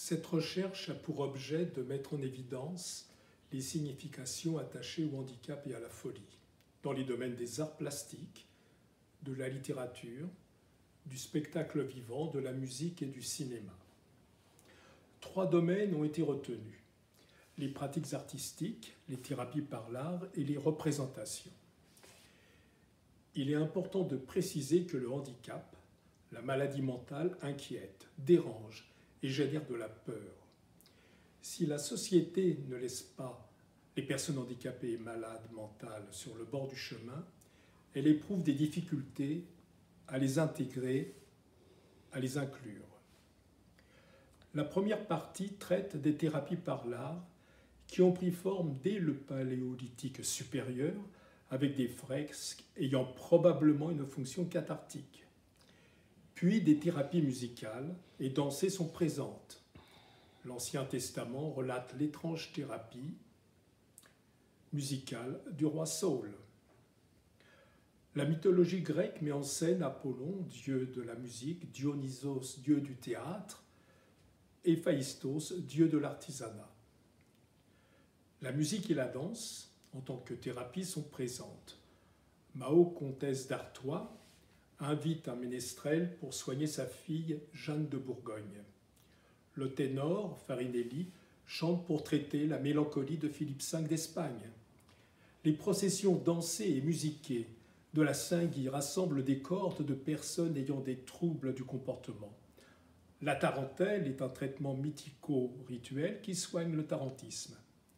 Cette recherche a pour objet de mettre en évidence les significations attachées au handicap et à la folie, dans les domaines des arts plastiques, de la littérature, du spectacle vivant, de la musique et du cinéma. 3 domaines ont été retenus: les pratiques artistiques, les thérapies par l'art et les représentations. Il est important de préciser que le handicap, la maladie mentale, inquiète, dérange et génère de la peur. Si la société ne laisse pas les personnes handicapées et malades mentales sur le bord du chemin, elle éprouve des difficultés à les intégrer, à les inclure. La première partie traite des thérapies par l'art qui ont pris forme dès le Paléolithique supérieur avec des fresques ayant probablement une fonction cathartique. Puis des thérapies musicales et dansées sont présentes. L'Ancien Testament relate l'étrange thérapie musicale du roi Saül. La mythologie grecque met en scène Apollon, dieu de la musique, Dionysos, dieu du théâtre, et Héphaïstos, dieu de l'artisanat. La musique et la danse, en tant que thérapie, sont présentes. Mao, comtesse d'Artois, invite un ménestrel pour soigner sa fille Jeanne de Bourgogne. Le ténor, Farinelli, chante pour traiter la mélancolie de Philippe V d'Espagne. Les processions dansées et musiquées de la Saint-Guy rassemblent des cohortes de personnes ayant des troubles du comportement. La tarentelle est un traitement mythico-rituel qui soigne le tarentisme.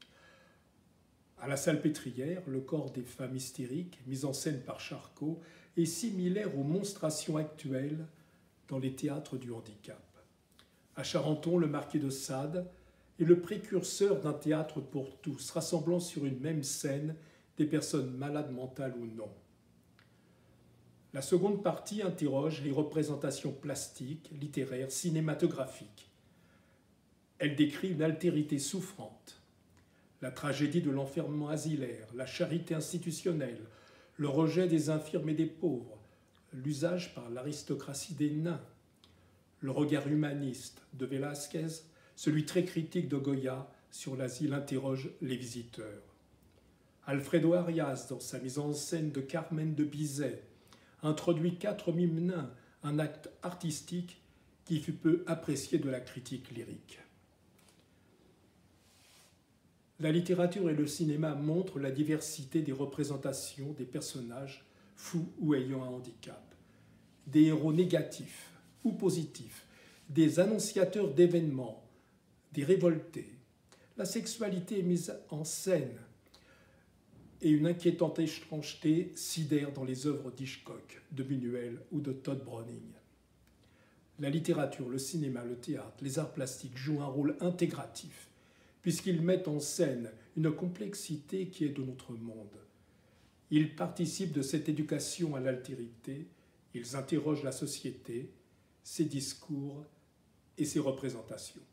À la Salpêtrière, le corps des femmes hystériques, mis en scène par Charcot, est similaire aux monstrations actuelles dans les théâtres du handicap. À Charenton, le marquis de Sade est le précurseur d'un théâtre pour tous, rassemblant sur une même scène des personnes malades mentales ou non. La seconde partie interroge les représentations plastiques, littéraires, cinématographiques. Elle décrit une altérité souffrante, la tragédie de l'enfermement asilaire, la charité institutionnelle, le rejet des infirmes et des pauvres, l'usage par l'aristocratie des nains, le regard humaniste de Velázquez, celui très critique de Goya sur l'asile interroge les visiteurs. Alfredo Arias, dans sa mise en scène de Carmen de Bizet, introduit 4 mimes nains, un acte artistique qui fut peu apprécié de la critique lyrique. La littérature et le cinéma montrent la diversité des représentations des personnages fous ou ayant un handicap, des héros négatifs ou positifs, des annonciateurs d'événements, des révoltés. La sexualité est mise en scène et une inquiétante étrangeté sidère dans les œuvres d'Hitchcock, de Buñuel ou de Todd Browning. La littérature, le cinéma, le théâtre, les arts plastiques jouent un rôle intégratif puisqu'ils mettent en scène une complexité qui est de notre monde. Ils participent de cette éducation à l'altérité, ils interrogent la société, ses discours et ses représentations.